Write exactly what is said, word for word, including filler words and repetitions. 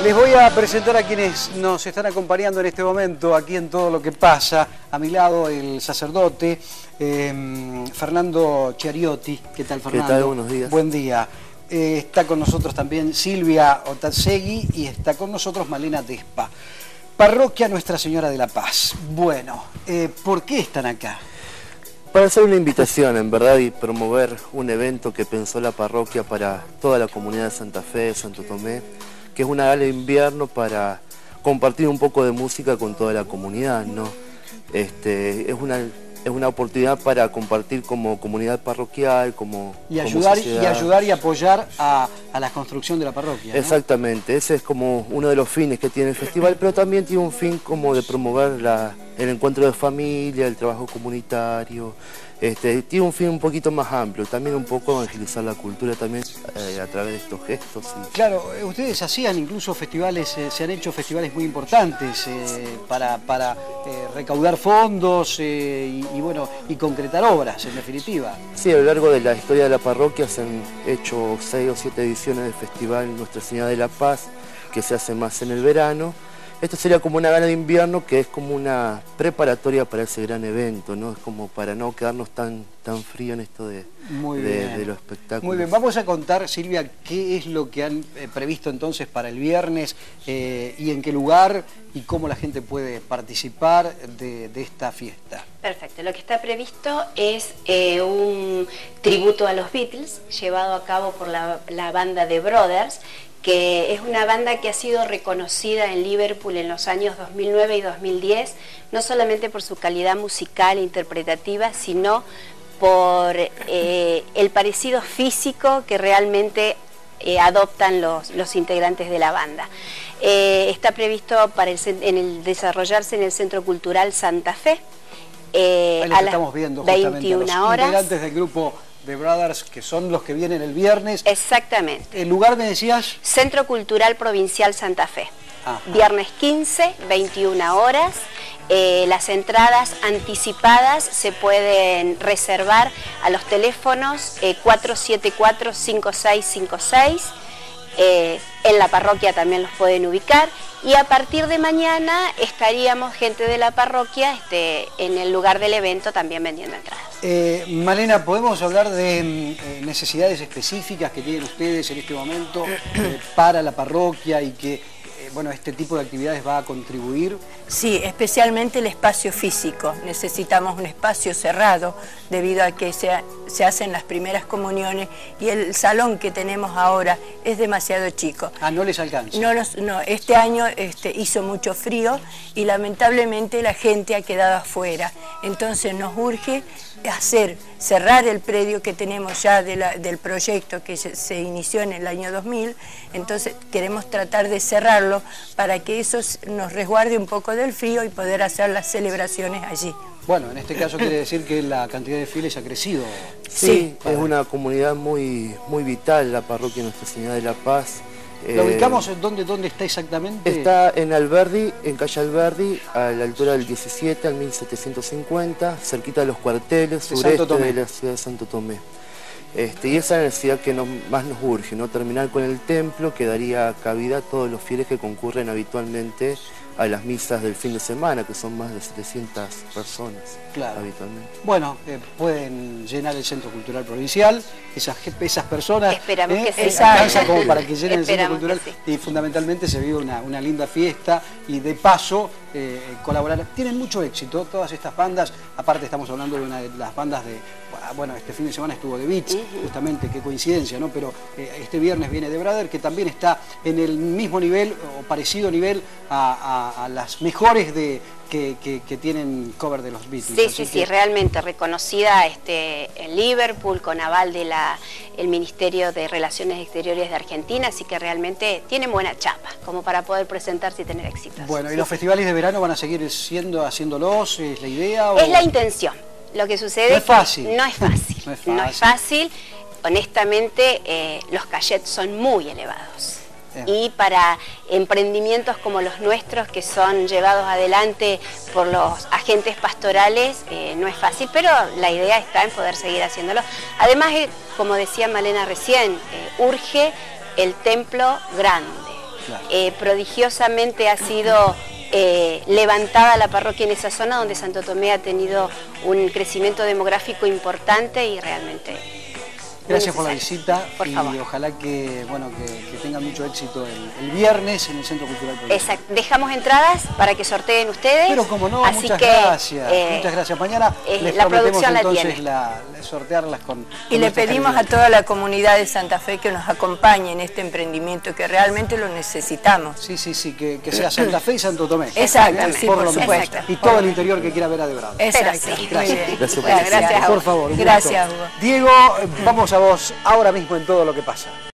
Les voy a presentar a quienes nos están acompañando en este momento aquí en Todo lo que pasa. A mi lado el sacerdote eh, Fernando Chiariotti. ¿Qué tal, Fernando? ¿Qué tal? Buenos días. Buen día. Eh, está con nosotros también Silvia Otazzegui y está con nosotros Malena Despa. Parroquia Nuestra Señora de la Paz. Bueno, eh, ¿por qué están acá? Para hacer una invitación, en verdad, y promover un evento que pensó la parroquia para toda la comunidad de Santa Fe, de Santo Tomé, que es una gala de invierno para compartir un poco de música con toda la comunidad, ¿no? Este, es una, es una oportunidad para compartir como comunidad parroquial, como y ayudar, como y ayudar y apoyar a, a la construcción de la parroquia, ¿no? Exactamente, ese es como uno de los fines que tiene el festival, pero también tiene un fin como de promover la, el encuentro de familia, el trabajo comunitario. Este, tiene un fin un poquito más amplio, también un poco evangelizar la cultura también eh, a través de estos gestos. Y... Claro, ustedes hacían incluso festivales, eh, se han hecho festivales muy importantes eh, para, para eh, recaudar fondos eh, y, y, bueno, y concretar obras, en definitiva. Sí, a lo largo de la historia de la parroquia se han hecho seis o siete ediciones del Festival Nuestra Señora de la Paz, que se hace más en el verano. Esto sería como una gala de invierno que es como una preparatoria para ese gran evento, ¿no? Es como para no quedarnos tan, tan frío en esto de, Muy de, bien. de los espectáculos. Muy bien, vamos a contar, Silvia, qué es lo que han eh, previsto entonces para el viernes eh, y en qué lugar y cómo la gente puede participar de, de esta fiesta. Perfecto, lo que está previsto es eh, un tributo a los Beatles llevado a cabo por la, la banda The Brothers, que es una banda que ha sido reconocida en Liverpool en los años dos mil nueve y dos mil diez, no solamente por su calidad musical e interpretativa, sino por eh, el parecido físico que realmente eh, adoptan los, los integrantes de la banda. Eh, está previsto para el, en el desarrollarse en el Centro Cultural Santa Fe, eh, Ahí los a las estamos viendo justamente, veintiuna horas. Los integrantes del grupo The Brothers, que son los que vienen el viernes. Exactamente. ¿El lugar me decías? Centro Cultural Provincial Santa Fe. Ajá. Viernes quince, veintiuna horas. Eh, las entradas anticipadas se pueden reservar a los teléfonos eh, cuatro siete cuatro, cinco seis cinco seis. Eh, en la parroquia también los pueden ubicar y a partir de mañana estaríamos gente de la parroquia este, en el lugar del evento también vendiendo entradas. Eh, Malena, ¿podemos hablar de eh, necesidades específicas que tienen ustedes en este momento eh, para la parroquia y que eh, bueno, este tipo de actividades va a contribuir? Sí, especialmente el espacio físico. Necesitamos un espacio cerrado debido a que se, se hacen las primeras comuniones y el salón que tenemos ahora es demasiado chico. Ah, no les alcanza. No, nos, no este año este, hizo mucho frío y lamentablemente la gente ha quedado afuera. Entonces nos urge hacer, cerrar el predio que tenemos ya de la, del proyecto que se, se inició en el año dos mil, entonces queremos tratar de cerrarlo para que eso nos resguarde un poco del frío y poder hacer las celebraciones allí. Bueno, en este caso quiere decir que la cantidad de fieles ha crecido. Sí, sí. Es una comunidad muy, muy vital la parroquia Nuestra Señora de la Paz. ¿Lo eh, ubicamos dónde, dónde está exactamente? Está en Alberdi, en calle Alberdi, a la altura del diecisiete al mil setecientos cincuenta, cerquita de los cuarteles, de sureste Santo Tomé. de la ciudad de Santo Tomé. Este, y esa es la necesidad que nos, más nos urge, ¿no? Terminar con el templo, que daría cabida a todos los fieles que concurren habitualmente a las misas del fin de semana, que son más de setecientas personas, claro, habitualmente. Bueno, eh, pueden llenar el Centro Cultural Provincial, esas, esas personas Esperamos eh, que sí. alcanza como para que llenen el Centro Esperamos Cultural que sí. y fundamentalmente se vive una, una linda fiesta y de paso eh, colaborar. Tienen mucho éxito todas estas bandas, aparte estamos hablando de una de las bandas de, bueno, este fin de semana estuvo The Beats, uh-huh. justamente, qué coincidencia, ¿no? Pero eh, este viernes viene The Brothers, que también está en el mismo nivel o parecido nivel a, a, a las mejores de Que, que, que tienen cover de los Beatles. Sí, Así sí, que... sí, realmente reconocida este, en Liverpool con aval de la, el Ministerio de Relaciones Exteriores de Argentina, así que realmente tienen buena chapa como para poder presentarse y tener éxito. Bueno, sí. ¿Y los festivales de verano van a seguir siendo, haciéndolos? ¿Es la idea? O... Es la intención. Lo que sucede no es fácil. Que no es fácil. no es fácil. No es fácil. Honestamente, eh, los cachets son muy elevados. Y para emprendimientos como los nuestros, que son llevados adelante por los agentes pastorales, eh, no es fácil, pero la idea está en poder seguir haciéndolo. Además, eh, como decía Malena recién, eh, urge el templo grande, Claro. Eh, prodigiosamente ha sido eh, levantada la parroquia en esa zona donde Santo Tomé ha tenido un crecimiento demográfico importante y realmente... Gracias por la visita por y favor. ojalá que, bueno, que, que tengan mucho éxito el, el viernes en el Centro Cultural Político. Exacto. Dejamos entradas para que sorteen ustedes. Pero como no, así muchas que, gracias. Eh, muchas gracias. Mañana eh, les la prometemos producción la entonces tiene. la, la, sortearlas con... Y con le nuestros pedimos a cariños. toda la comunidad de Santa Fe que nos acompañe en este emprendimiento, que realmente lo necesitamos. Sí, sí, sí, que, que sea Santa Fe y Santo Tomé. Exactamente, sí, por lo menos. supuesto. Y todo el interior que quiera ver a Debrado. Exacto, Pero sí. muy bien. Gracias por Bueno, la visita. gracias a Por vos. favor, un Gracias, gusto. Hugo. Diego, vamos a vos ahora mismo en todo lo que pasa.